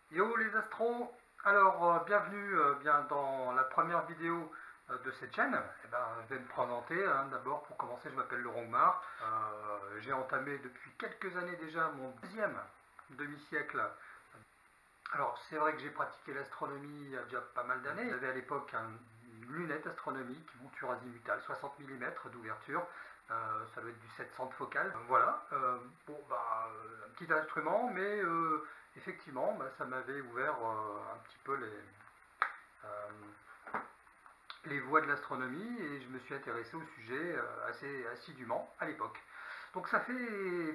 Yo les astros, alors bienvenue bien dans la première vidéo de cette chaîne. Je vais me présenter, d'abord pour commencer je m'appelle Laurent Gmar. J'ai entamé depuis quelques années déjà mon deuxième demi-siècle. Alors c'est vrai que j'ai pratiqué l'astronomie il y a déjà pas mal d'années. J'avais à l'époque une lunette astronomique, monture azimutale, 60 mm d'ouverture. Ça doit être du 700 de focale. Voilà, un petit instrument, mais effectivement, ça m'avait ouvert un petit peu les voies de l'astronomie et je me suis intéressé au sujet assez assidûment à l'époque. Donc ça fait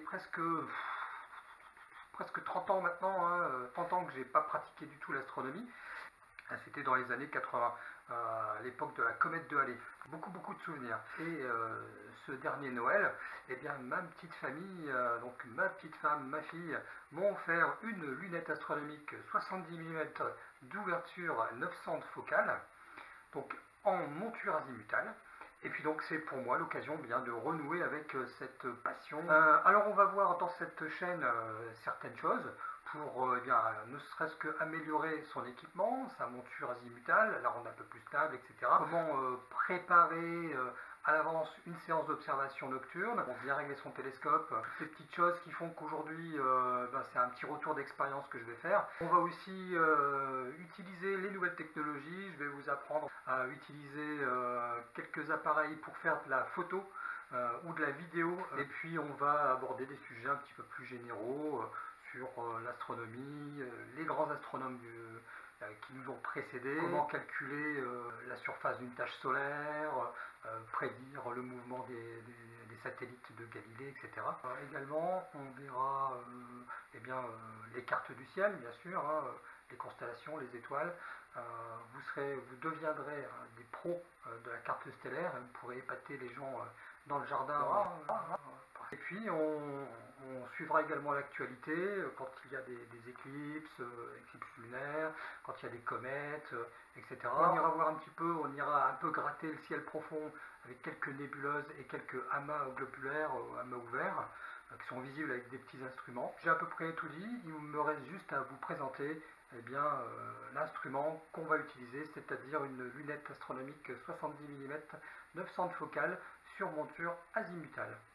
presque 30 ans maintenant, 30 ans que j'ai pas pratiqué du tout l'astronomie. C'était dans les années 80, à l'époque de la comète de Halley. Beaucoup de souvenirs. Et ce dernier Noël, eh bien, ma petite famille, donc ma petite femme, ma fille, m'ont offert une lunette astronomique 70 mm d'ouverture 900 de focale, donc en monture azimutale. Et puis donc c'est pour moi l'occasion bien de renouer avec cette passion. Alors on va voir dans cette chaîne certaines choses pour ne serait-ce qu'améliorer son équipement, sa monture azimutale, la rendre un peu plus stable, etc. Comment préparer à l'avance une séance d'observation nocturne, bien régler son télescope, toutes ces petites choses qui font qu'aujourd'hui c'est un petit retour d'expérience que je vais faire. On va aussi utiliser les nouvelles technologies, je vais vous apprendre à utiliser quelques appareils pour faire de la photo ou de la vidéo, et puis on va aborder des sujets un petit peu plus généraux sur l'astronomie, les grands astronomes qui nous ont précédés, comment calculer la surface d'une tache solaire, prédire le mouvement des satellites de Galilée, etc. Également, on verra les cartes du ciel, bien sûr, les constellations, les étoiles. Vous deviendrez des pros de la carte stellaire, vous pourrez épater les gens dans le jardin. Et puis on suivra également l'actualité quand il y a des éclipses, éclipses lunaires, quand il y a des comètes, etc. On ira voir un petit peu, on ira un peu gratter le ciel profond avec quelques nébuleuses et quelques amas globulaires, amas ouverts, qui sont visibles avec des petits instruments. J'ai à peu près tout dit, il me reste juste à vous présenter l'instrument qu'on va utiliser, c'est-à-dire une lunette astronomique 70 mm 900 de focale sur monture azimutale.